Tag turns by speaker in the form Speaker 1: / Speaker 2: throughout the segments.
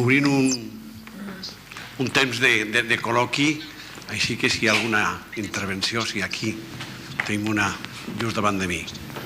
Speaker 1: obrint un temps de col·loqui, així que si hi ha alguna intervenció, si aquí tenim una just davant de mi.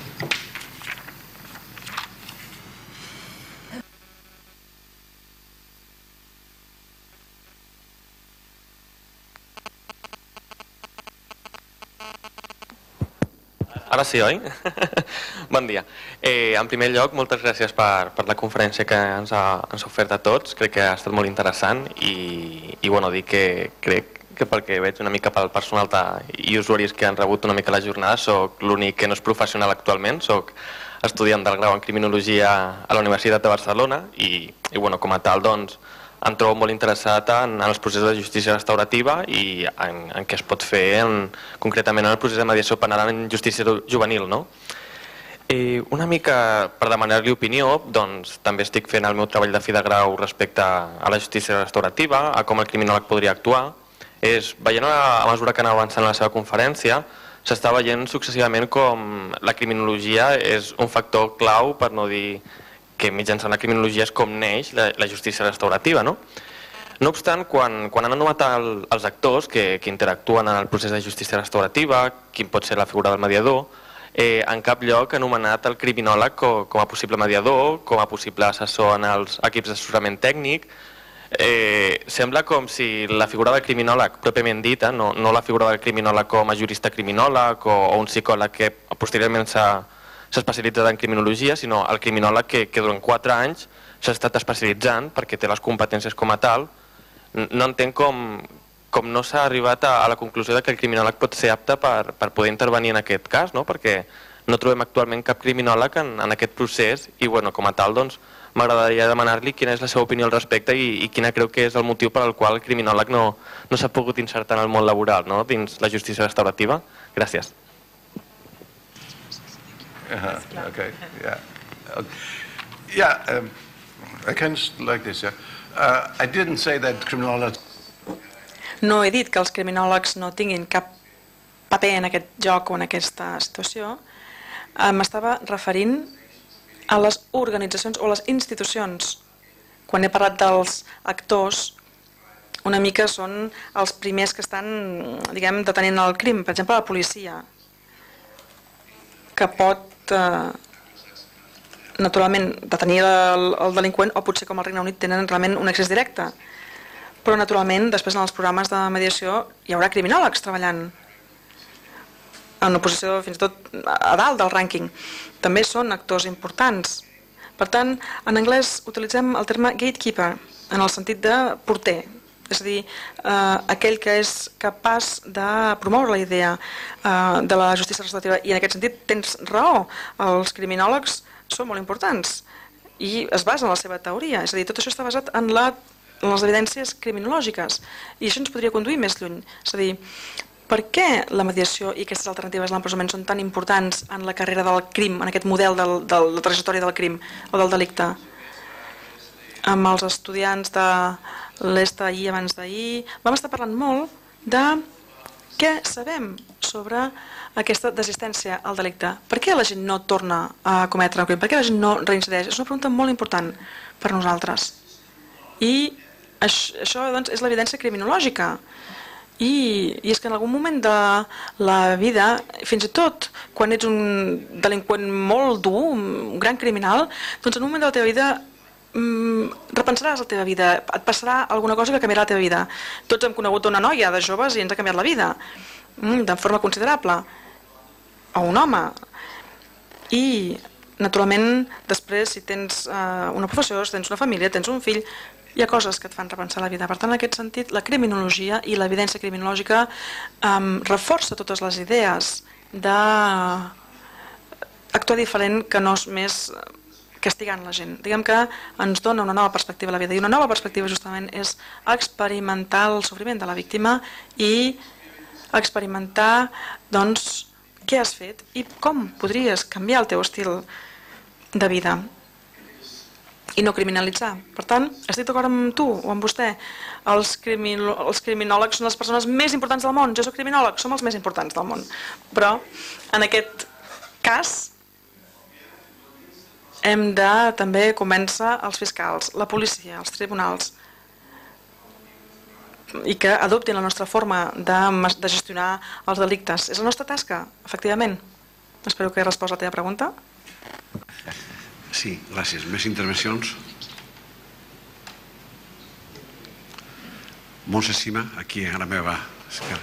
Speaker 2: Ara sí, oi? Bon dia. En primer lloc, moltes gràcies per la conferència que ens ha ofert a tots. Crec que ha estat molt interessant i dir que crec que pel que veig una mica pel personal i usuaris que han rebut una mica la jornada, soc l'únic que no és professional actualment, soc estudiant del grau en Criminologia a la Universitat de Barcelona i com a tal, doncs, em trobo molt interessat en els processos de justícia restaurativa i en què es pot fer concretament en el procés de mediació penal en justícia juvenil. Una mica per demanar-li opinió, doncs també estic fent el meu treball de fi de grau respecte a la justícia restaurativa, a com el criminòleg podria actuar. Veient a mesura que anava avançant la seva conferència, s'està veient successivament com la criminologia és un factor clau, per no dir que mitjançant la criminologia és com neix la justícia restaurativa. No obstant, quan han anomenat els actors que interactuen en el procés de justícia restaurativa, quin pot ser la figura del mediador, en cap lloc ha anomenat el criminòleg com a possible mediador, com a possible assessor en els equips d'assessorament tècnic. Sembla com si la figura del criminòleg pròpiament dita, no la figura del criminòleg com a jurista criminòleg o un psicòleg que posteriorment s'ha especialitzat en criminologia, sinó el criminòleg que durant 4 anys s'ha estat especialitzant perquè té les competències com a tal. No entenc com no s'ha arribat a la conclusió que el criminòleg pot ser apte per poder intervenir en aquest cas, perquè no trobem actualment cap criminòleg en aquest procés i com a tal m'agradaria demanar-li quina és la seva opinió al respecte i quina creu que és el motiu per al qual el criminòleg no s'ha pogut insertar en el món laboral dins la justícia restaurativa. Gràcies.
Speaker 3: Okay, yeah. I can like this, I didn't say that criminologists...
Speaker 4: No he dit que els criminòlegs no tinguin cap paper en aquest joc o en aquesta situació. M'estava referint a les organitzacions o les institucions. Quan he parlat dels actors, una mica són els primers que estan, diguem, detenint el crim. Per exemple, la policia, que pot naturalment detenir el delinqüent o potser com al Regne Unit tenen realment un accés directe, però naturalment després en els programes de mediació hi haurà criminòlegs treballant en una posició fins i tot a dalt del rànquing, també són actors importants. Per tant, en anglès utilitzem el terme gatekeeper en el sentit de porter, és a dir, aquell que és capaç de promoure la idea de la justícia restaurativa, i en aquest sentit tens raó, els criminòlegs són molt importants i es basen en la seva teoria, és a dir, tot això està basat en les evidències criminològiques i això ens podria conduir més lluny, és a dir, per què la mediació i aquestes alternatives a l'empresonament són tan importants en la carrera del crim, en aquest model de la trajectòria del crim o del delicte? Amb els estudiants de l'EST ahir, abans d'ahir, vam estar parlant molt de què sabem sobre aquesta desistència al delicte. Per què la gent no torna a cometre un crim? Per què la gent no reincideix? És una pregunta molt important per nosaltres. I això doncs, és l'evidència criminològica. I és que en algun moment de la vida, fins i tot quan ets un delinqüent molt dur, un gran criminal, doncs en un moment de la teva vida repensaràs la teva vida, et passarà alguna cosa que canviarà la teva vida. Tots hem conegut una noia de joves i ens ha canviat la vida de forma considerable, o un home. I naturalment després si tens una professió, si tens una família, tens un fill, hi ha coses que et fan repensar la vida. Per tant, en aquest sentit, la criminologia i l'evidència criminològica reforça totes les idees d'actuar diferent, que no és més castigant la gent. Diguem que ens dona una nova perspectiva a la vida, i una nova perspectiva justament és experimentar el sofriment de la víctima i experimentar doncs què has fet i com podries canviar el teu estil de vida i no criminalitzar. Per tant, estic d'acord amb tu o amb vostè, els criminòlegs són les persones més importants del món. Jo soc criminòleg, som els més importants del món, però en aquest cas hem de també convèncer els fiscals, la policia, els tribunals, i que adoptin la nostra forma de gestionar els delictes. És la nostra tasca, efectivament. Espero que he respost a la teva pregunta.
Speaker 1: Sí, gràcies. Més intervencions? Montse Sima, aquí a la meva esquerra.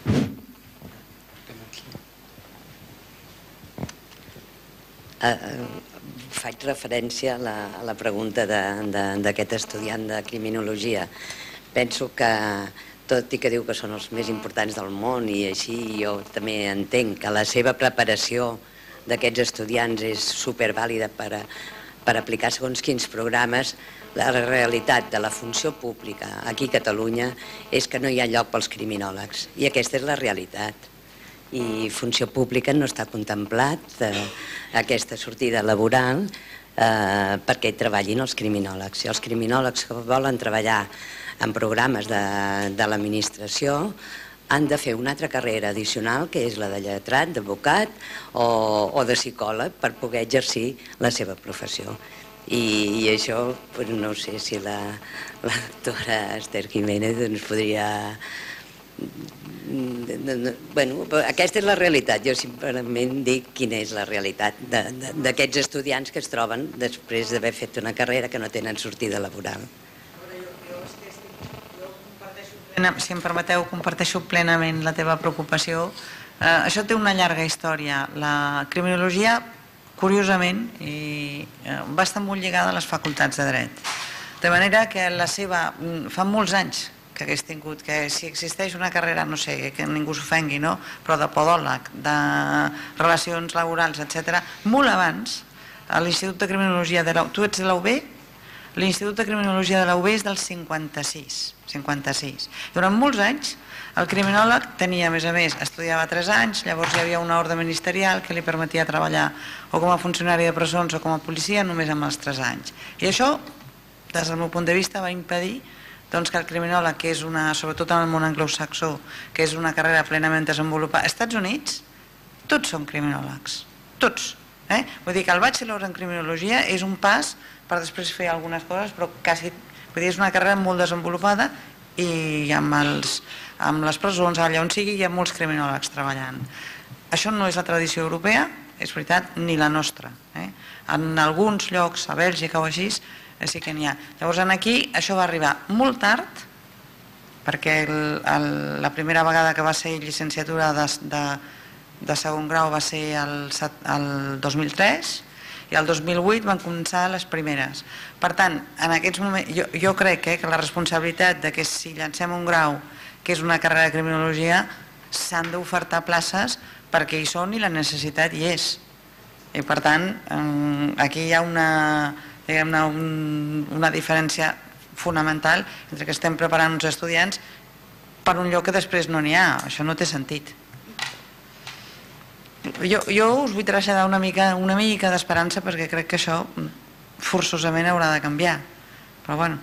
Speaker 5: Faig referència a la pregunta d'aquest estudiant de criminologia. Penso que, tot i que diu que són els més importants del món i així, jo també entenc que la seva preparació d'aquests estudiants és supervàlida per aplicar segons quins programes. La realitat de la funció pública aquí a Catalunya és que no hi ha lloc pels criminòlegs, i aquesta és la realitat. I funció pública no està contemplat aquesta sortida laboral perquè hi treballin els criminòlegs. I els criminòlegs que volen treballar en programes de l'administració han de fer una altra carrera addicional, que és la de lletrat, d'advocat o de psicòleg, per poder exercir la seva professió. I això, no sé si la doctora Esther Jiménez ens podria... Bueno, aquesta és la realitat. Jo simplement dic quina és la realitat d'aquests estudiants que es troben després d'haver fet una carrera que no tenen sortida laboral.
Speaker 6: Si em permeteu, comparteixo plenament la teva preocupació. Això té una llarga història. La criminologia, curiosament, va estar molt lligada a les facultats de dret. De manera que fa molts anys que hagués tingut, que si existeix una carrera, no sé, que ningú s'ofengui, no? Però de podòleg, de relacions laborals, etc., molt abans, a l'Institut de Criminologia de la UB, tu ets de la UB? L'Institut de Criminologia de la UB és del 56. Durant molts anys, el criminòleg tenia, a més, estudiava 3 anys, llavors hi havia una ordre ministerial que li permetia treballar o com a funcionari de presons o com a policia només amb els 3 anys. I això, des del meu punt de vista, va impedir que el criminòleg, que és sobretot en el món anglosaxó, que és una carrera plenament desenvolupada, als Estats Units, tots són criminòlegs, tots. Vull dir que el bachelor en criminologia és un pas per després fer algunes coses, però quasi, vull dir, és una carrera molt desenvolupada i amb les presons, allà on sigui, hi ha molts criminòlegs treballant. Això no és la tradició europea, és veritat, ni la nostra. En alguns llocs, a Bèlgica o així, sí que n'hi ha. Llavors, aquí això va arribar molt tard, perquè la primera vegada que va ser llicenciatura de segon grau va ser el 2003 i el 2008 van començar les primeres. Per tant, en aquests moments, jo crec que la responsabilitat de que si llancem un grau, que és una carrera de criminologia, s'han d'ofertar places perquè hi són i la necessitat hi és. I per tant, aquí hi ha una diferència fonamental entre que estem preparant uns estudiants per un lloc que després no n'hi ha. Això no té sentit. Jo us vull traslladar una mica d'esperança perquè crec que això forçosament haurà de canviar. Però bueno,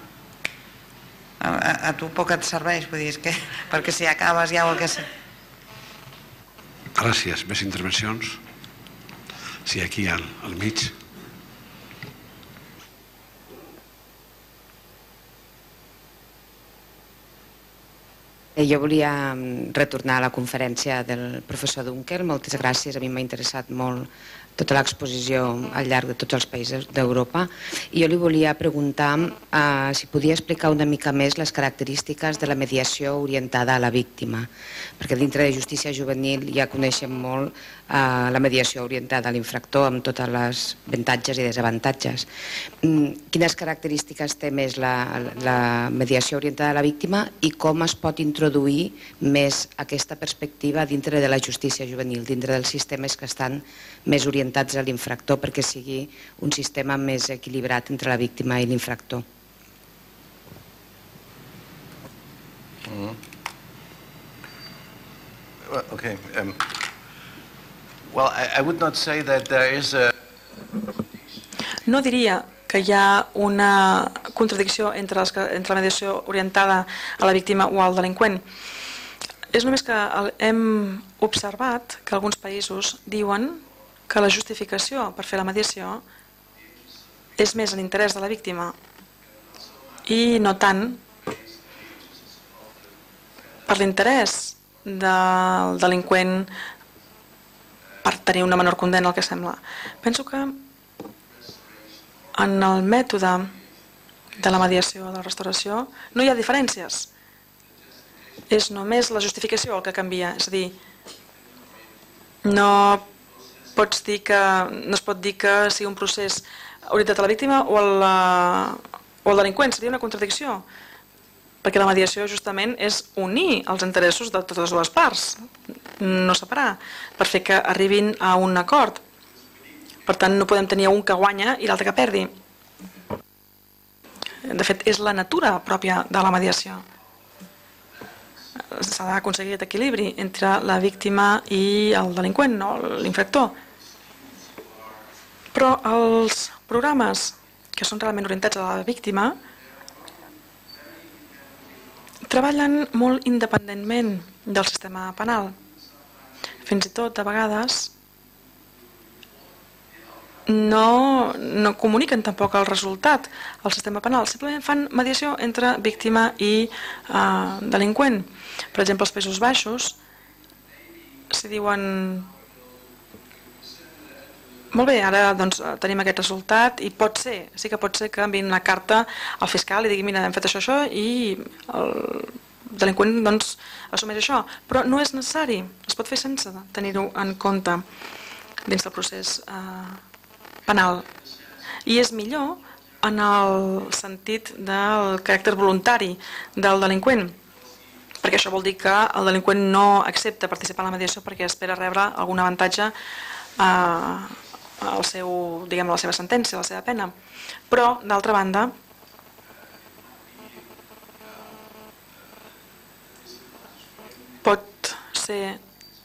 Speaker 6: a tu poc et serveix, vull dir, perquè si acabes ja o el que sé.
Speaker 1: Gràcies. Més intervencions? Sí, aquí al mig.
Speaker 7: Jo volia retornar a la conferència del professor Dunkel. Moltes gràcies, a mi m'ha interessat molt tota l'exposició al llarg de tots els països d'Europa. I jo li volia preguntar si podia explicar una mica més les característiques de la mediació orientada a la víctima, perquè dintre de justícia juvenil ja coneixem molt la mediació orientada a l'infractor amb tots els avantatges i desavantatges. Quines característiques té més la mediació orientada a la víctima i com es pot introduir més aquesta perspectiva dintre de la justícia juvenil, dintre dels sistemes que estan més orientats a l'infractor perquè sigui un sistema més equilibrat entre la víctima i l'infractor?
Speaker 3: Okay. Well, I would not say that there is a...
Speaker 4: No diria que hi ha una contradicció entre la mediació orientada a la víctima o al delinqüent. És només que hem observat que alguns països diuen que la justificació per fer la mediació és més en interès de la víctima i no tant per l'interès del delinqüent per tenir una menor condemna, el que sembla. Penso que en el mètode de la mediació, de la restauració, no hi ha diferències. És només la justificació el que canvia. És a dir, no es pot dir que sigui un procés orientat a la víctima o al delinqüent. Seria una contradicció, perquè la mediació justament és unir els interessos de totes dues parts, no separar, per fer que arribin a un acord. Per tant, no podem tenir un que guanya i l'altre que perdi. De fet, és la natura pròpia de la mediació. S'ha d'aconseguir aquest equilibri entre la víctima i el delinqüent, no l'infractor. Però els programes que són realment orientats a la víctima treballen molt independentment del sistema penal. Fins i tot, a vegades, no comuniquen tampoc el resultat al sistema penal, simplement fan mediació entre víctima i delinqüent. Per exemple, als Països Baixos s'hi diuen molt bé, ara doncs, tenim aquest resultat i pot ser, sí que pot ser que enviïn una carta al fiscal i digui mira, hem fet això i el delinqüent doncs, assumeix això, però no és necessari, es pot fer sense tenir-ho en compte dins del procés penal. I és millor en el sentit del caràcter voluntari del delinqüent, perquè això vol dir que el delinqüent no accepta participar en la mediació perquè espera rebre algun avantatge a la seva sentència, a la seva pena. Però, d'altra banda, pot ser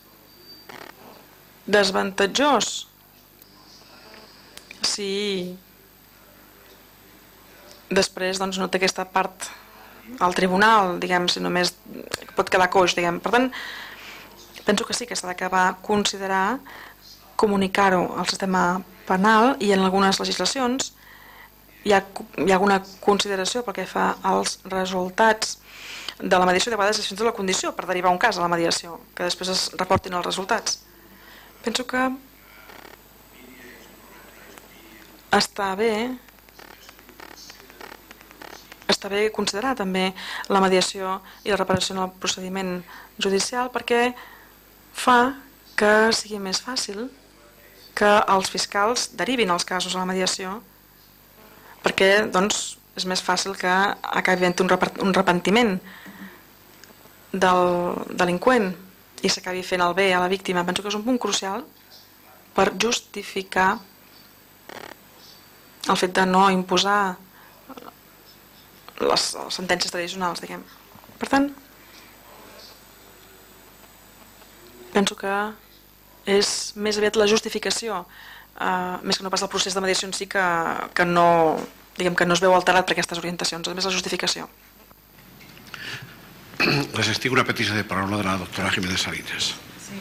Speaker 4: desavantatjós si després no té aquesta part al tribunal, si només pot quedar coix. Per tant, penso que sí que s'ha d'acabar considerar comunicar-ho al sistema penal i en algunes legislacions hi ha alguna consideració pel que fa als resultats de la mediació, de vegades és fins i tot la condició per derivar un cas a la mediació, que després es reportin els resultats. Penso que està bé considerar també la mediació i la reparació en el procediment judicial perquè fa que sigui més fàcil que els fiscals derivin els casos a la mediació perquè doncs, és més fàcil que acabi havent un repentiment del delinqüent i s'acabi fent el bé a la víctima. Penso que és un punt crucial per justificar el fet de no imposar les sentències tradicionals, diguem. Per tant, penso que és més aviat la justificació, més que no pas el procés de mediació en si, que no es veu alterat per aquestes orientacions, és més la justificació.
Speaker 1: Resistir una petició de paraula de la doctora Jiménez Salinas.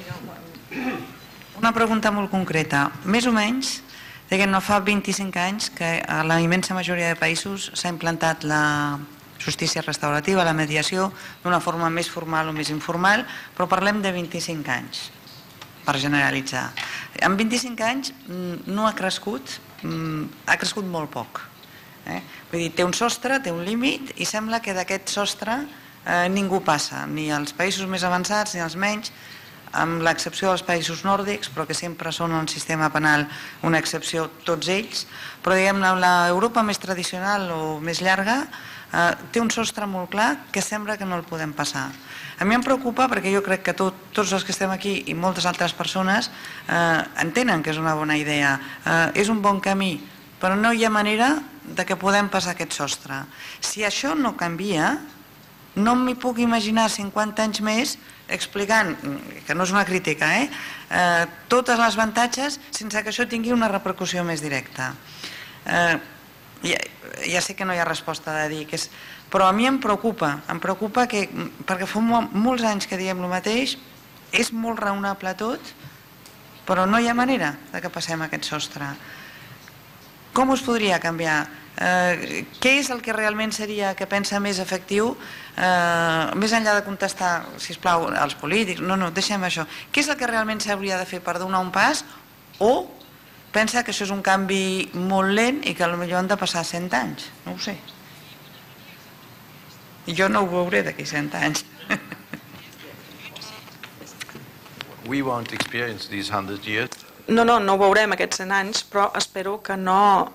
Speaker 6: Una pregunta molt concreta. Més o menys, no fa 25 anys que a la immensa majoria de països s'ha implantat la justícia restaurativa, la mediació, d'una forma més formal o més informal, però parlem de 25 anys, per generalitzar. En 25 anys no ha crescut, ha crescut molt poc. Vull dir, té un sostre, té un límit, i sembla que d'aquest sostre ningú passa, ni els països més avançats ni els menys, amb l'excepció dels països nòrdics, però que sempre són un sistema penal una excepció tots ells, però diguem-ne l'Europa més tradicional o més llarga té un sostre molt clar que sembla que no el podem passar. A mi em preocupa perquè jo crec que tots els que estem aquí i moltes altres persones entenen que és una bona idea, és un bon camí, però no hi ha manera de que podem passar aquest sostre. Si això no canvia, no m'hi puc imaginar 50 anys més explicant, que no és una crítica, totes les avantatges sense que això tingui una repercussió més directa. Ja sé que no hi ha resposta de dir, però a mi em preocupa perquè fa molts anys que diem el mateix, és molt raonable tot, però no hi ha manera de que passem aquest sostre. Com es podria canviar? Què és el que realment seria, que pensa més efectiu, més enllà de contestar, sisplau, als polítics, no, deixem això. Què és el que realment s'hauria de fer per donar un pas, o pensa que això és un canvi molt lent i que potser han de passar 100 anys? No ho sé. Jo no ho veuré d'aquí 100 anys.
Speaker 3: We won't experience these 100 years.
Speaker 4: No ho veurem aquests 100 anys, però espero que no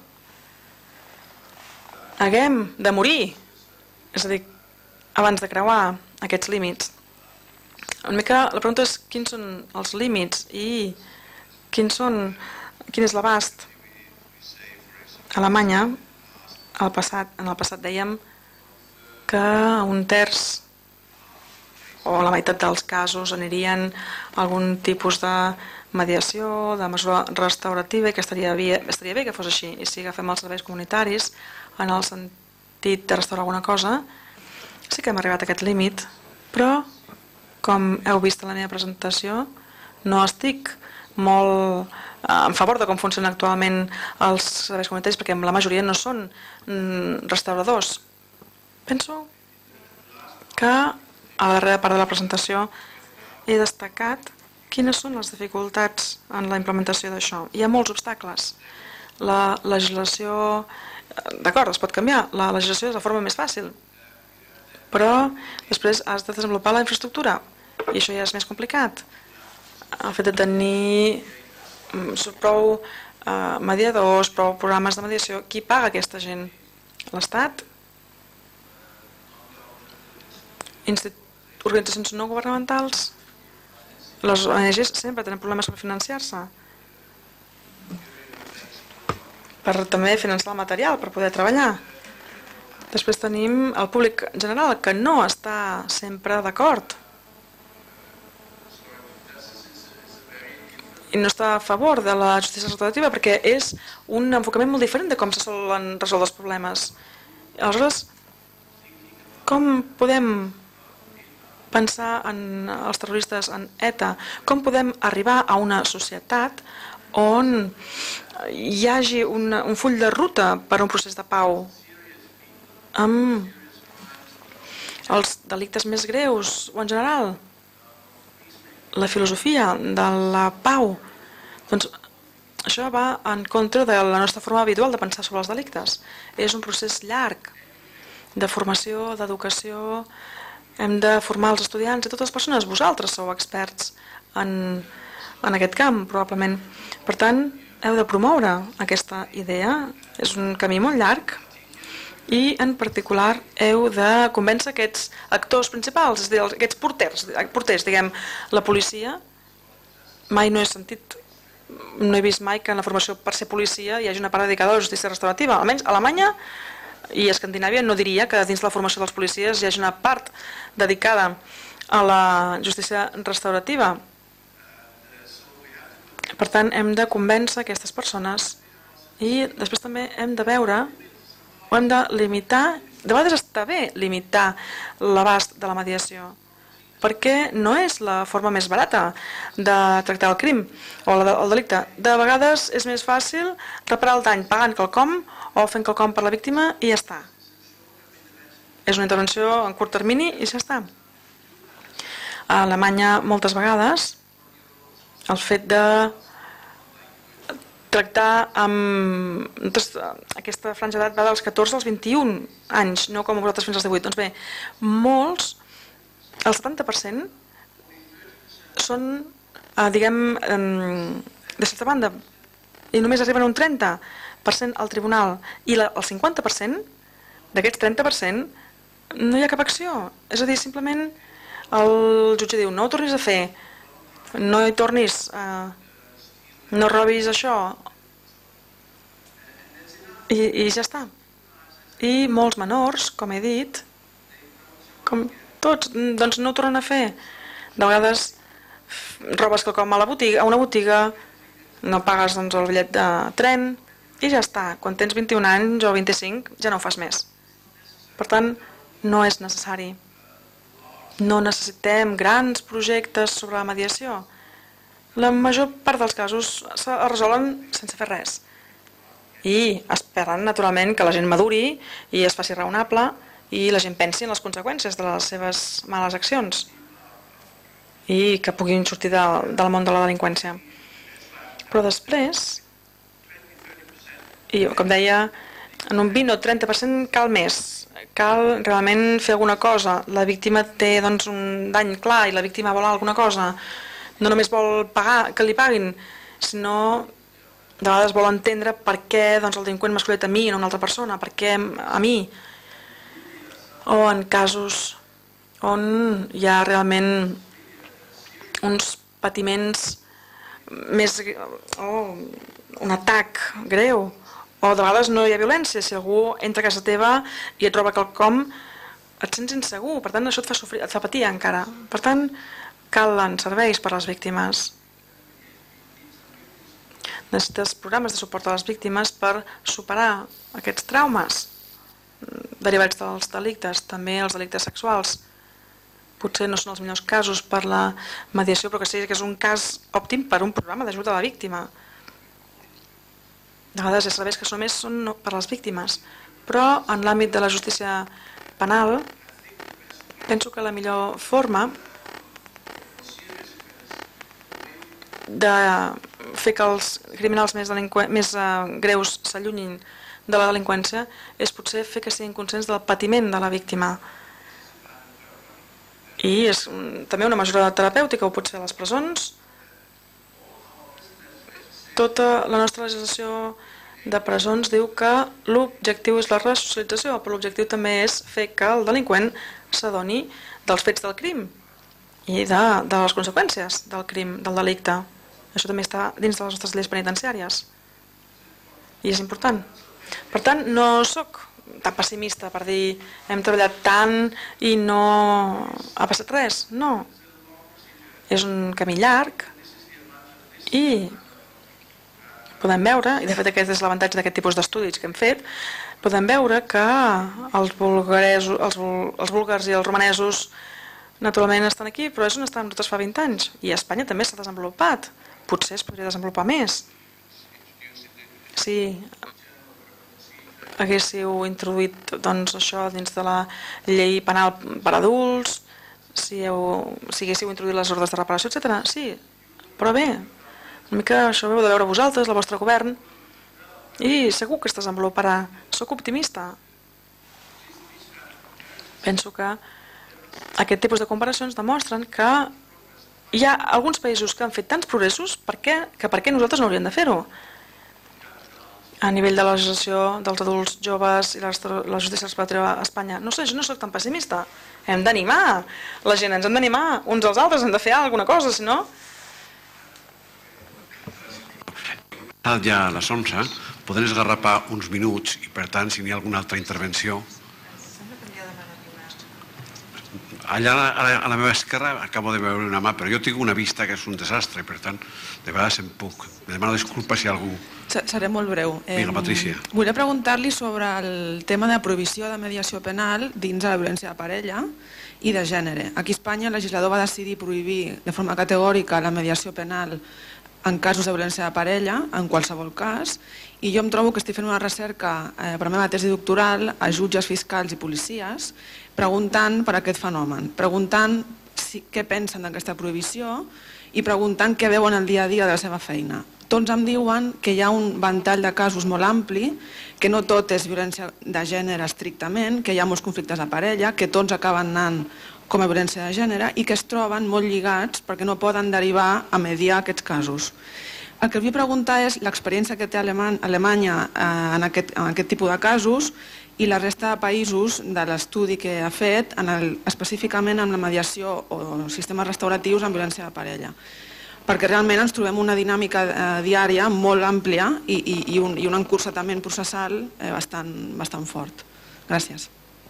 Speaker 4: haguem de morir, és a dir, abans de creuar aquests límits. Una mica la pregunta és quins són els límits i quin és l'abast. A Alemanya, en el passat dèiem que un terç o la meitat dels casos anirien a algun tipus de mediació, de mesura restaurativa, i que estaria bé que fos així. I si agafem els serveis comunitaris en el sentit de restaurar alguna cosa, sí que hem arribat a aquest límit, però, com heu vist en la meva presentació, no estic molt en favor de com funcionen actualment els serveis comunitaris, perquè la majoria no són restauradors. Penso que a la darrera part de la presentació he destacat quines són les dificultats en la implementació d'això. Hi ha molts obstacles. La legislació, d'acord, es pot canviar, la legislació és la forma més fàcil, però després has de desenvolupar la infraestructura i això ja és més complicat. El fet de tenir prou mediadors, prou programes de mediació, qui paga aquesta gent? L'Estat? Organitzacions no governamentals? Les ONGs sempre tenen problemes per financiar-se, per també finançar el material, per poder treballar. Després tenim el públic general, que no està sempre d'acord i no està a favor de la justícia restaurativa, perquè és un enfocament molt diferent de com se solen resoldre els problemes. Aleshores, com podem pensar en els terroristes, en ETA? Com podem arribar a una societat on hi hagi un full de ruta per a un procés de pau amb els delictes més greus o en general la filosofia de la pau? Doncs això va en contra de la nostra forma habitual de pensar sobre els delictes. És un procés llarg de formació, d'educació. Hem de formar els estudiants i totes les persones. Vosaltres sou experts en aquest camp, probablement. Per tant, heu de promoure aquesta idea. És un camí molt llarg i, en particular, heu de convèncer aquests actors principals, és a dir, aquests porters, diguem, la policia. Mai no he vist mai que en la formació per ser policia hi hagi una part dedicada a la justícia restaurativa. Almenys a Alemanya i a Escandinàvia no diria que dins la formació dels policies hi hagi una part dedicada a la justícia restaurativa. Per tant, hem de convèncer aquestes persones i després també hem de veure o hem de limitar, de vegades està bé limitar l'abast de la mediació, perquè no és la forma més barata de tractar el crim o el delicte. De vegades és més fàcil reparar el dany pagant quelcom o fent quelcom per la víctima i ja està. És una intervenció en curt termini i ja està. A Alemanya moltes vegades el fet de tractar amb aquesta franja d'edat va dels 14 als 21 anys, no com a vosaltres fins als 18. Doncs bé, molts, el 70% són, diguem, de certa banda, i només arriben a un 30% al tribunal, i el 50% d'aquests 30% no hi ha cap acció. És a dir, simplement el jutge diu no ho tornis a fer, no hi tornis, no robis això, i ja està. I molts menors, com he dit, com tots, doncs no ho tornen a fer. De vegades robes quelcom a una botiga, no pagues doncs, el bitllet de tren i ja està. Quan tens 21 anys o 25 ja no ho fas més. Per tant, no és necessari. No necessitem grans projectes sobre la mediació. La major part dels casos es resolen sense fer res. i esperen naturalment que la gent maduri i es faci raonable i la gent pensi en les conseqüències de les seves males accions i que puguin sortir del món de la delinqüència. Però després, i com deia, en un 20 o 30% cal més, cal realment fer alguna cosa. La víctima té doncs, un dany clar i la víctima vol alguna cosa. No només vol pagar, que li paguin, sinó de vegades vol entendre per què doncs, el delinqüent m'ha escollit a mi i no a una altra persona, per què a mi. O en casos on hi ha realment uns patiments més... un atac greu, o de vegades no hi ha violència, si algú entra a casa teva i et troba quelcom, et sents insegur, per tant això et fa sofrir, et fa patir encara. Per tant, calen serveis per a les víctimes. Necessites programes de suport a les víctimes per superar aquests traumes derivats dels delictes, també els delictes sexuals. Potser no són els millors casos per la mediació, però que sí que és un cas òptim per un programa d'ajuda a la víctima. De vegades els serveis que són més són per a les víctimes, però en l'àmbit de la justícia penal penso que la millor forma de fer que els criminals més greus s'allunyin de la delinqüència és potser fer que siguin conscients del patiment de la víctima. I és també una mesura terapèutica, o potser a les presons. Tota la nostra legislació de presons diu que l'objectiu és la resocialització, però l'objectiu també és fer que el delinqüent s'adoni dels fets del crim i de les conseqüències del crim, del delicte. Això també està dins de les nostres lleis penitenciàries i és important. Per tant, no sóc tan pessimista per dir hem treballat tant i no ha passat res. No. És un camí llarg i podem veure, i de fet aquest és l'avantatge d'aquest tipus d'estudis que hem fet, podem veure que els búlgars i els romanesos naturalment estan aquí, però és on estàvem nosaltres fa 20 anys. I a Espanya també s'ha desenvolupat. Potser es podria desenvolupar més. Si haguéssiu introduït doncs, això dins de la llei penal per adults, si haguéssiu introduït les ordres de reparació, etc. Sí, però bé, una mica això ho heu de veure vosaltres, el vostre govern, i segur que es desenvoluparà. Soc optimista. Penso que aquest tipus de comparacions demostren que hi ha alguns països que han fet tants progressos que per què nosaltres no hauríem de fer-ho. A nivell de la legislació dels adults joves i la justícia respirativa a Espanya. No sé, jo no soc tan pessimista. Hem d'animar la gent, ens hem d'animar uns als altres, hem de fer alguna cosa, si no...
Speaker 1: Ja a les 11 podem esgarrapar uns minuts i per tant si n'hi ha alguna altra intervenció allà a la meva esquerra acabo de veure una mà, però jo tinc una vista que és un desastre, per tant de vegades em puc, me demano disculpa si algú...
Speaker 8: Seré molt breu.
Speaker 1: Vinga, Patricia.
Speaker 8: Volia preguntar-li sobre el tema de prohibició de mediació penal dins de la violència de parella i de gènere. Aquí a Espanya el legislador va decidir prohibir de forma categòrica la mediació penal en casos de violència de parella, en qualsevol cas, i jo em trobo que estic fent una recerca per la meva tesi doctoral a jutges, fiscals i policies, preguntant per aquest fenomen, preguntant què pensen d'aquesta prohibició i preguntant què veuen el dia a dia de la seva feina. Tots em diuen que hi ha un ventall de casos molt ampli, que no tot és violència de gènere estrictament, que hi ha molts conflictes de parella, que tots acaben anant com a violència de gènere i que es troben molt lligats perquè no poden derivar a mediar aquests casos. El que vull preguntar és l'experiència que té Alemanya en aquest tipus de casos i la resta de països de l'estudi que ha fet específicament en la mediació o sistemes restauratius en violència de parella. Perquè realment ens trobem una dinàmica diària molt àmplia i un encursatament processal bastant fort. Gràcies.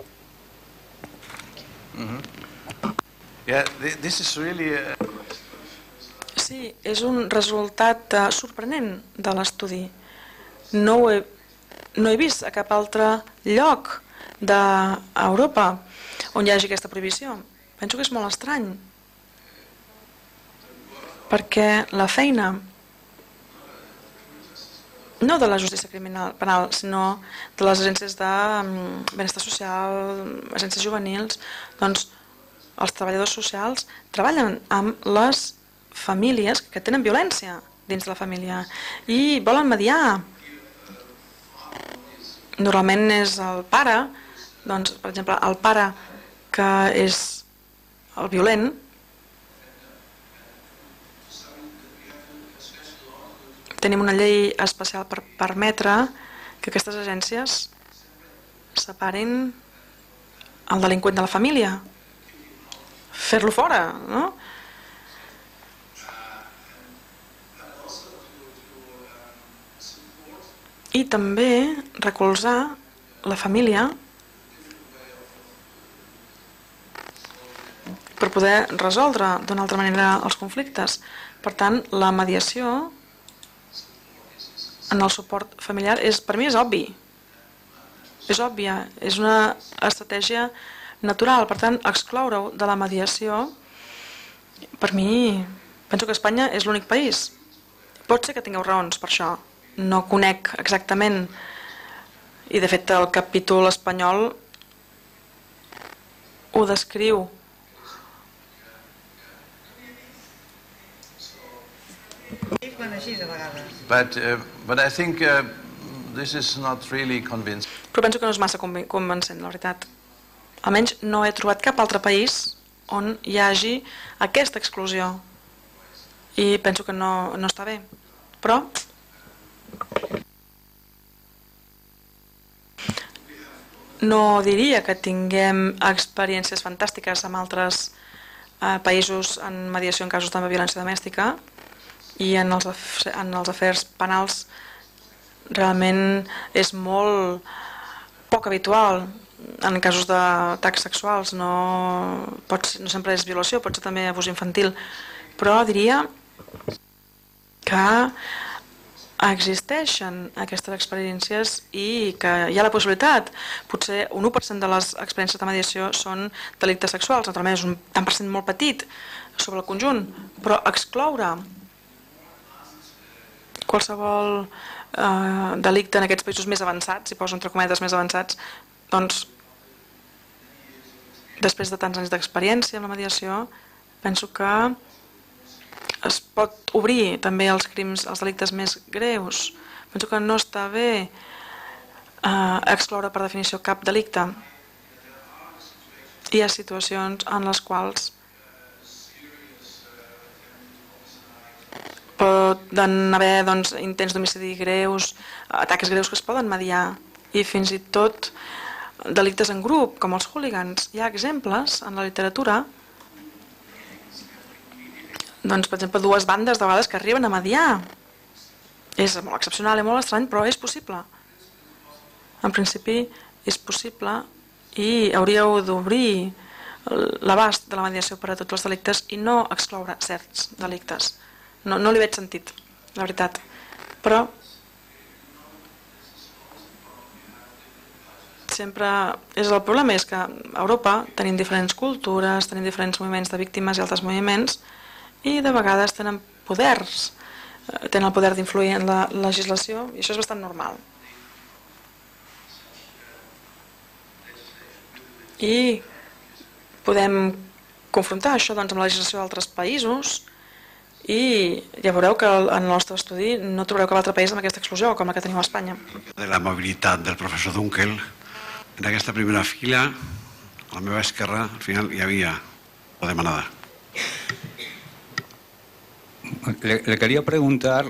Speaker 4: Sí, és un resultat sorprenent de l'estudi. No he vist a cap altre lloc d'Europa on hi hagi aquesta prohibició. Penso que és molt estrany, perquè la feina no de la justícia penal, sinó de les agències de benestar social, agències juvenils. Doncs els treballadors socials treballen amb les famílies que tenen violència dins de la família i volen mediar. Normalment és el pare, doncs, per exemple, el pare que és el violent, tenim una llei especial per permetre que aquestes agències separin el delinqüent de la família, fer-lo fora, no? I també recolzar la família per poder resoldre d'una altra manera els conflictes. Per tant, la mediació en el suport familiar per mi és obvi. És òbvia, és una estratègia natural. Per tant, excloure-ho de la mediació, per mi, penso que Espanya és l'únic país. Pot ser que tingueu raons per això. No conec exactament, i de fet el capítol espanyol ho descriu.
Speaker 3: But I think this is not really convincing.
Speaker 4: Però penso que no és massa convincent, la veritat. Almenys no he trobat cap altre país on hi hagi aquesta exclusió. I penso que no està bé. Però no diria que tinguem experiències fantàstiques amb altres països en mediació en casos de violència domèstica, i en els afers penals realment és molt poc habitual. En casos d'atacs sexuals no sempre és violació, pot ser també abús infantil, però diria que existeixen aquestes experiències i que hi ha la possibilitat. Potser un 1% de les experiències de mediació són delictes sexuals, naturalment és un tant per cent molt petit sobre el conjunt, però excloure qualsevol delicte en aquests països més avançats, si poso entre cometes més avançats, doncs després de tants anys d'experiència amb la mediació, penso que es pot obrir també els crims, els delictes més greus. Penso que no està bé excloure per definició cap delicte. Hi ha situacions en les quals poden haver intents d'homicidi greus, atacs greus que es poden mediar, i fins i tot delictes en grup, com els hooligans. Hi ha exemples en la literatura, per exemple, dues bandes de vegades que arriben a mediar. És molt excepcional i molt estrany, però és possible. En principi és possible i hauríeu d'obrir l'abast de la mediació per a tots els delictes i no excloure certs delictes. No li veig sentit, la veritat. Però sempre el problema és que a Europa tenim diferents cultures, tenim diferents moviments de víctimes i altres moviments, i de vegades tenen poders, tenen el poder d'influir en la legislació, i això és bastant normal. I podem confrontar això amb la legislació d'altres països, i ja veureu que en el nostre estudi no trobareu cap altre país amb aquesta exclusió com la que tenim a Espanya.
Speaker 1: De la mobilitat del professor Dunkel, en aquesta primera fila, a la meva esquerra, al final hi havia la demanada.
Speaker 9: Le quería preguntar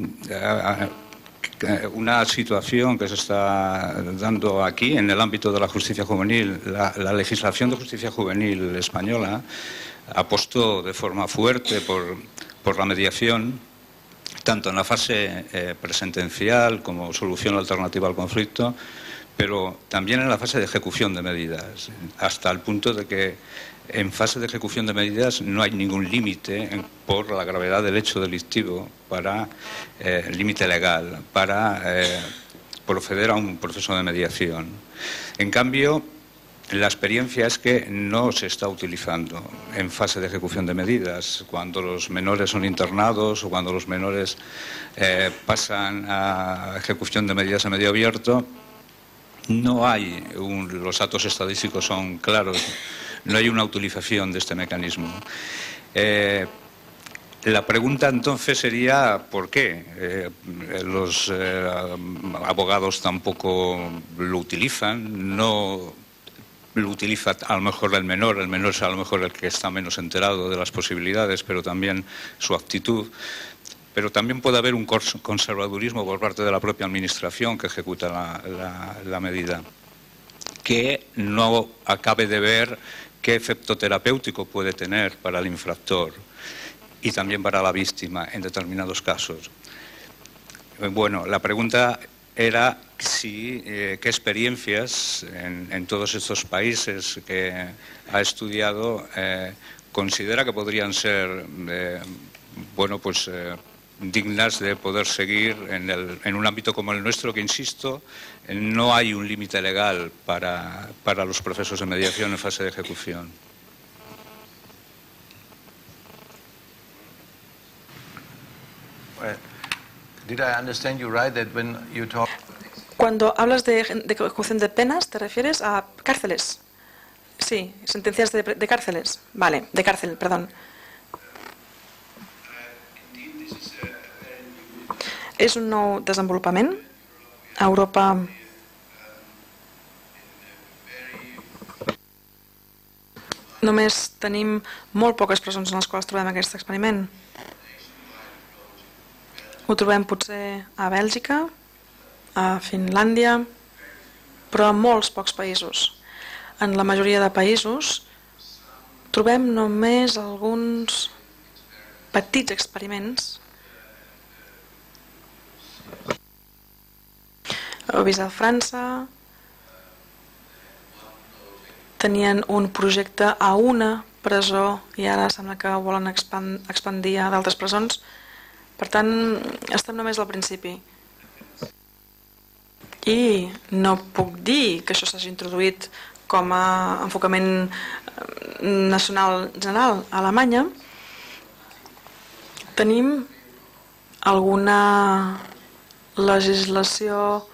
Speaker 9: una situación que se está dando aquí en el ámbito de la justicia juvenil. La legislación de justicia juvenil española apostó de forma fuerte por la mediación, tanto en la fase presentencial como solución alternativa al conflicto, pero también en la fase de ejecución de medidas, hasta el punto de que en fase de ejecución de medidas no hay ningún límite por la gravedad del hecho delictivo, límite legal, para proceder a un proceso de mediación. En cambio, La experiencia es que no se está utilizando en fase de ejecución de medidas. Cuando los menores son internados o cuando los menores pasan a ejecución de medidas a medio abierto, no hay, los datos estadísticos son claros, no hay una utilización de este mecanismo. La pregunta entonces sería ¿por qué? Los abogados tampoco lo utilizan, no lo utiliza a lo mejor el menor es a lo mejor el que está menos enterado de las posibilidades, pero también su actitud. Pero también puede haber un conservadurismo por parte de la propia administración que ejecuta la medida, que no acabe de ver qué efecto terapéutico puede tener para el infractor y también para la víctima en determinados casos. Bueno, la pregunta era qué experiencias en todos estos países que ha estudiado considera que podrían ser dignas de poder seguir en un ámbito como el nuestro, que insisto, no hay un límite legal para los procesos de mediación en fase de ejecución.
Speaker 3: Did I understand you right that when you talk...
Speaker 4: Cuando hablas de ejecución de penas, ¿te refieres a cárceles? Sí, sentencias de cárceles. Vale, de cárcel, perdón. És un nou desenvolupament. A Europa només tenim molt poques presons en les quals trobem aquest experiment. Ho trobem potser a Bèlgica, a Finlàndia, però a molts pocs països. En la majoria de països trobem només alguns petits experiments. He vist a França, tenien un projecte a una presó i ara sembla que volen expandir a d'altres presons. Per tant, estem només al principi. I no puc dir que això s'hagi introduït com a enfocament nacional general. A Alemanya tenim alguna legislació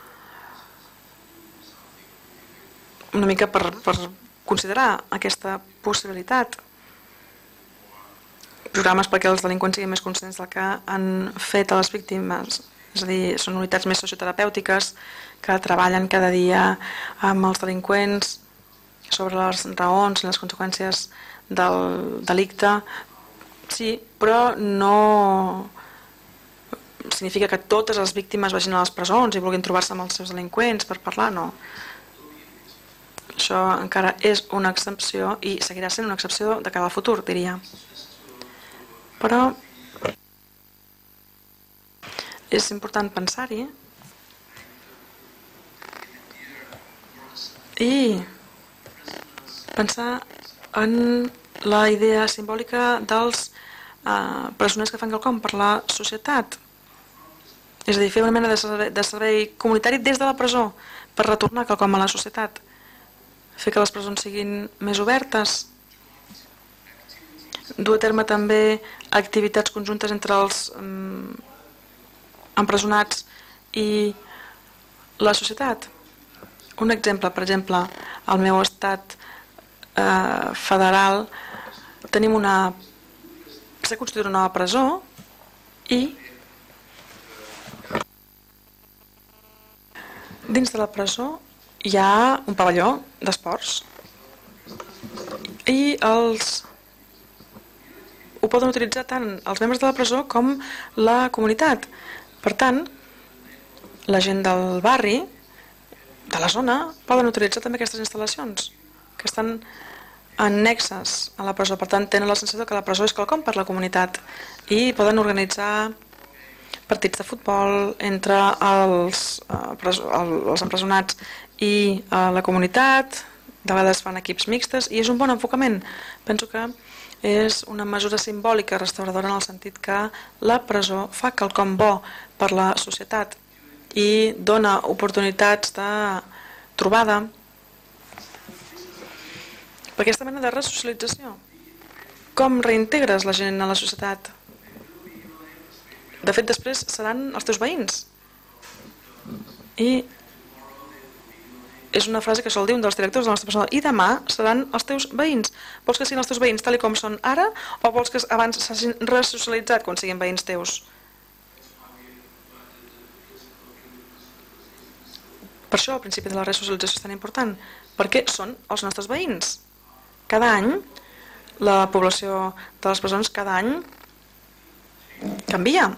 Speaker 4: una mica per considerar aquesta possibilitat. Programes perquè els delinqüents siguin més conscients del que han fet a les víctimes. És a dir, són unitats més socioterapèutiques que treballen cada dia amb els delinqüents sobre les raons i les conseqüències del delicte. Sí, però no significa que totes les víctimes vagin a les presons i vulguin trobar-se amb els seus delinqüents per parlar, no. Això encara és una excepció i seguirà sent una excepció de cara al futur, diria. Però és important pensar-hi i pensar en la idea simbòlica dels presoners que fan quelcom per la societat. És a dir, fer una mena de servei comunitari des de la presó per retornar quelcom a la societat. Fer que les presons siguin més obertes. Dur a terme també activitats conjuntes entre els empresonats i la societat. Un exemple, per exemple, al meu estat federal tenim s'ha construït una nova presó i dins de la presó hi ha un pavelló d'esports i ho poden utilitzar tant els membres de la presó com la comunitat. Per tant, la gent del barri, de la zona, poden utilitzar també aquestes instal·lacions que estan annexes a la presó. Per tant, tenen la sensació que la presó és quelcom per la comunitat i poden organitzar partits de futbol entre els empresonats i la comunitat. De vegades fan equips mixtes i és un bon enfocament. Penso que és una mesura simbòlica restauradora en el sentit que la presó fa quelcom bo per la societat i dona oportunitats de trobada per aquesta mena de resocialització. Com reintegres la gent a la societat? De fet, després seran els teus veïns. I és una frase que sol dir un dels directors de la nostra persona. I demà seran els teus veïns. Vols que siguin els teus veïns tal com són ara o vols que abans s'hagin resocialitzat quan siguin veïns teus? Per això el principi de la resocialització és tan important, perquè són els nostres veïns. Cada any, la població de les presons cada any canvia.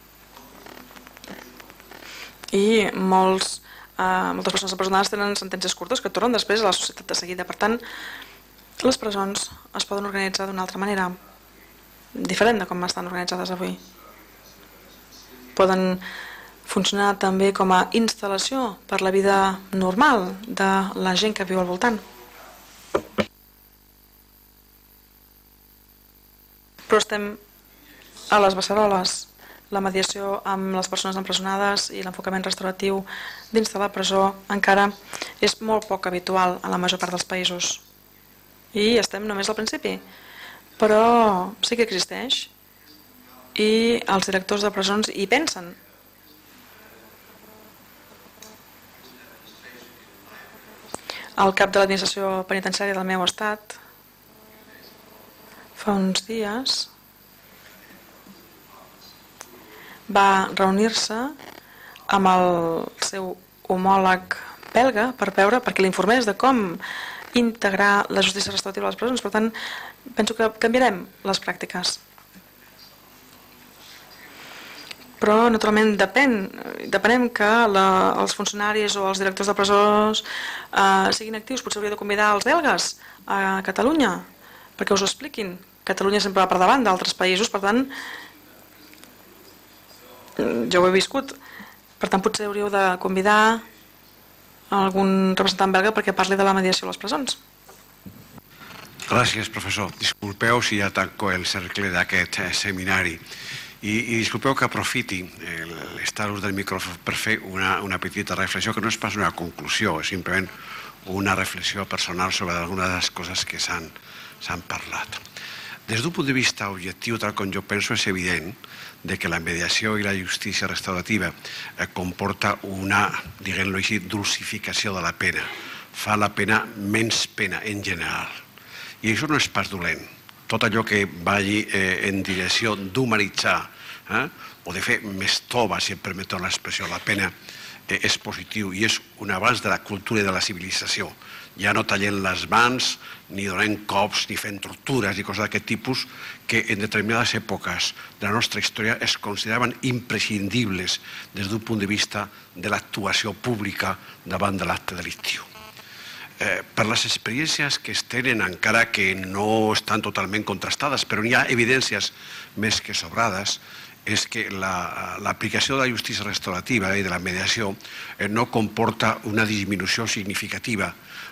Speaker 4: I moltes persones empresonades tenen sentències curtes que tornen després a la societat de seguida. Per tant, les presons es poden organitzar d'una altra manera, diferent de com estan organitzades avui. Poden funcionar també com a instal·lació per la vida normal de la gent que viu al voltant. Però estem a les beceroles. La mediació amb les persones empresonades i l'enfocament restauratiu dins de la presó encara és molt poc habitual en la major part dels països. I estem només al principi. Però sí que existeix i els directors de presons hi pensen. El cap de l'administració penitenciària del meu estat fa uns dies va reunir-se amb el seu homòleg belga perquè l'informés de com integrar la justícia restaurativa a les presons. Per tant, penso que canviarem les pràctiques. Però, naturalment, depenem que els funcionaris o els directors de presons siguin actius. Potser hauria de convidar els belgues a Catalunya perquè us ho expliquin. Catalunya sempre va per davant d'altres països, per tant, jo ho he viscut. Per tant, potser hauríeu de convidar algun representant belga perquè parli de la mediació a les presons.
Speaker 1: Gràcies, professor. Disculpeu si ja tanco el cercle d'aquest seminari. I disculpeu que aprofiti l'estar a l'ús del micròfon per fer una petita reflexió, que no és pas una conclusió, és simplement una reflexió personal sobre algunes de les coses que s'han parlat. Des d'un punt de vista objectiu, tal com jo penso, és evident que la mediació i la justícia restaurativa comporta una, diguem-ho així, dulcificació de la pena. Fa la pena menys pena en general. I això no és pas dolent. Tot allò que vagi en direcció d'humanitzar o de fer més tova, si em permeteu l'expressió, la pena és positiu i és un avanç de la cultura i de la civilització. Ja no tallem les mans, ni donem cops, ni fent tortures i coses d'aquest tipus que en determinades èpoques de la nostra història es consideraven imprescindibles des d'un punt de vista de l'actuació pública davant de l'acte delictiu. Per les experiències que es tenen, encara que no estan totalment contrastades, però hi ha evidències més que sobrades, és que l'aplicació de la justícia restaurativa i de la mediació no comporta una disminució significativa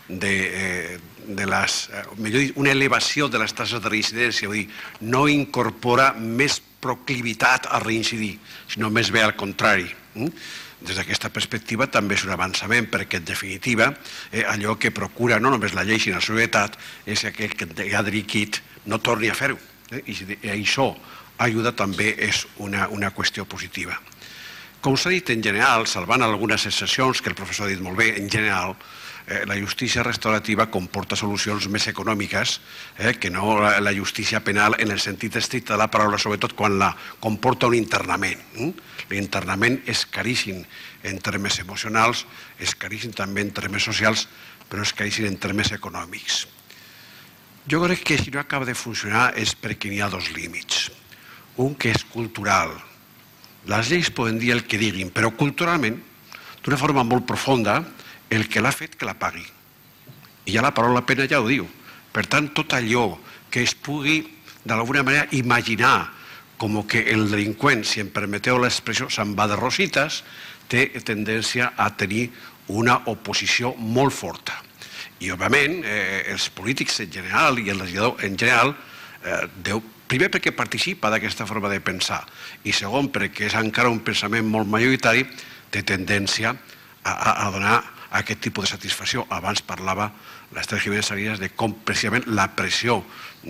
Speaker 1: una elevació de les taxes de reincidència, vull dir, no incorpora més proclivitat a reincidir, sinó més bé al contrari. Des d'aquesta perspectiva també és un avançament perquè, en definitiva, allò que procura no només la llei sinó la societat és que aquell que ha delinquit no torni a fer-ho. I això ajuda també és una qüestió positiva. Com s'ha dit en general, salvant algunes excepcions que el professor ha dit molt bé, en general, la justícia restaurativa comporta solucions més econòmiques que no la justícia penal en el sentit estricte de la paraula, sobretot quan la comporta un internament. L'internament és caríssim en termes emocionals, és caríssim també en termes socials, però és caríssim en termes econòmics. Jo crec que si no acaba de funcionar és perquè n'hi ha dos límits. Un que és cultural. Les lleis poden dir el que diguin, però culturalment, d'una forma molt profunda, el que l'ha fet que la pagui. I ja la paraula pena ja ho diu. Per tant, tot allò que es pugui d'alguna manera imaginar com que el delinqüent, si em permeteu l'expressió, se'n va de rosites, té tendència a tenir una oposició molt forta. I, òbviament, els polítics en general i el legislador en general, primer perquè participa d'aquesta forma de pensar i segon perquè és encara un pensament molt majoritari, té tendència a donar aquest tipus de satisfacció. Abans parlava l'Esther Jiménez Salinas de com precisament la pressió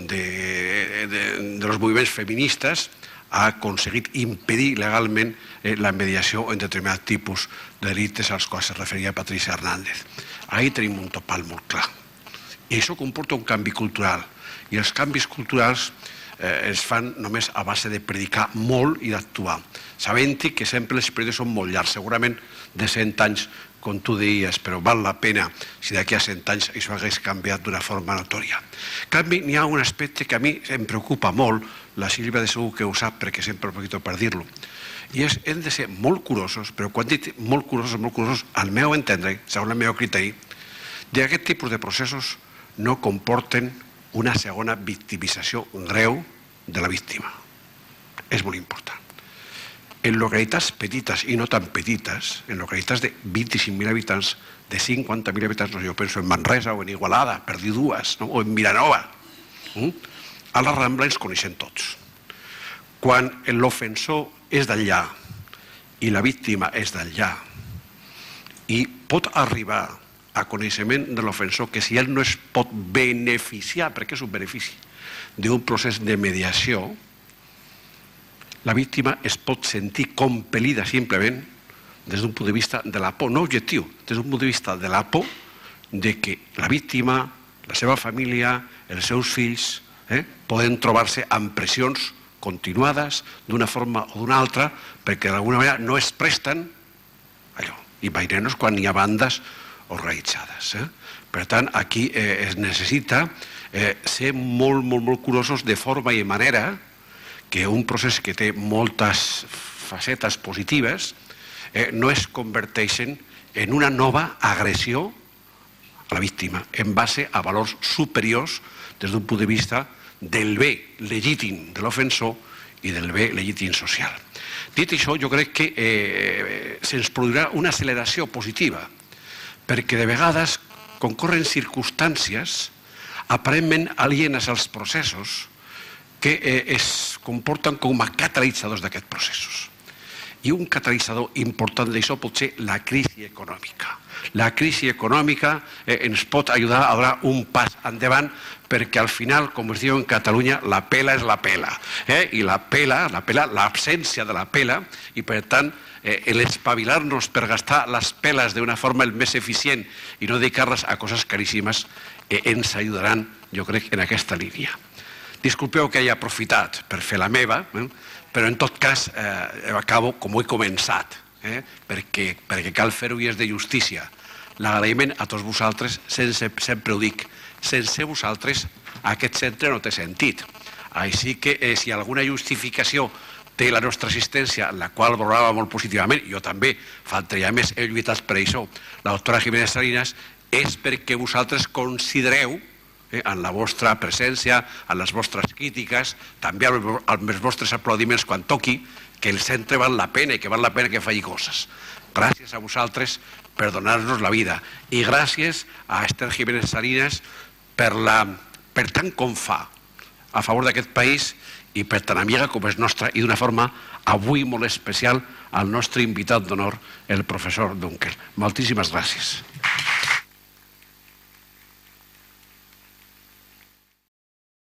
Speaker 1: dels moviments feministes ha aconseguit impedir legalment la mediació en determinat tipus de delictes als quals es referia Patricia Hernández. Ahí tenim un topall molt clar. I això comporta un canvi cultural. I els canvis culturals es fan només a base de predicar molt i d'actuar, sabent-hi que sempre els períodes són molt llargs, segurament de 100 anys, com tu deies, però val la pena si d'aquí a 100 anys això hagués canviat d'una forma notòria. En canvi, n'hi ha un aspecte que a mi em preocupa molt, la Sílvia de segur que ho sap perquè sempre aprofito per dir-lo, i és, hem de ser molt curosos, però quan dic molt curosos, al meu entendre, segons el meu criteri, d'aquest tipus de processos no comporten una segona victimització greu de la víctima. És molt important. En localitats petites i no tan petites, en localitats de 25.000 habitants, de 50.000 habitants, jo penso en Manresa o en Igualada, per dir dues, o en Vilanova, a la Rambla ens coneixem tots. Quan l'ofensor és d'allà i la víctima és d'allà i pot arribar a coneixement de l'ofensor que si ell no es pot beneficiar, perquè és un benefici, d'un procés de mediació, la víctima es pot sentir compel·lida simplement des d'un punt de vista de la por, no objectiu, des d'un punt de vista de la por de que la víctima, la seva família, els seus fills, poden trobar-se amb pressions continuades d'una forma o d'una altra perquè d'alguna manera no es presten allò. Imaginem-nos quan hi ha bandes organitzades. Per tant, aquí es necessita ser molt, molt, molt curosos de forma i manera que un procés que té moltes facetes positives no es converteixen en una nova agressió a la víctima en base a valors superiors des d'un punt de vista del bé legítim de l'ofensor i del bé legítim social. Dit això, jo crec que se'ns produirà una acceleració positiva perquè de vegades concorren circumstàncies aparentment alienes als processos que es comporten com a catalitzadors d'aquests processos. I un catalitzador important d'això pot ser la crisi econòmica. La crisi econòmica ens pot ajudar a donar un pas endavant perquè al final, com es diu en Catalunya, la pela és la pela. I la pela, l'absència de la pela, i per tant l'espavilar-nos per gastar les peles d'una forma el més eficient i no dedicar-les a coses caríssimes ens ajudaran, jo crec, en aquesta línia. Disculpeu que hagi aprofitat per fer la meva, però en tot cas acabo com ho he començat, perquè cal fer-ho i és de justícia. L'agraïment a tots vosaltres, sempre ho dic, sense vosaltres aquest centre no té sentit. Així que si alguna justificació té la nostra assistència, la qual valorava molt positivament, jo també, faltaria més, he lluitat per això, la doctora Jiménez Salinas, és perquè vosaltres considereu, en la vostra presència, en les vostres crítiques, també amb els vostres aplaudiments quan toqui, que el centre val la pena i que val la pena que faci coses. Gràcies a vosaltres per donar-nos la vida i gràcies a Esther Jiménez Salinas per tant com fa a favor d'aquest país i per tan amiga com és nostra i d'una forma avui molt especial al nostre invitat d'honor, el professor Dunkel. Moltíssimes gràcies.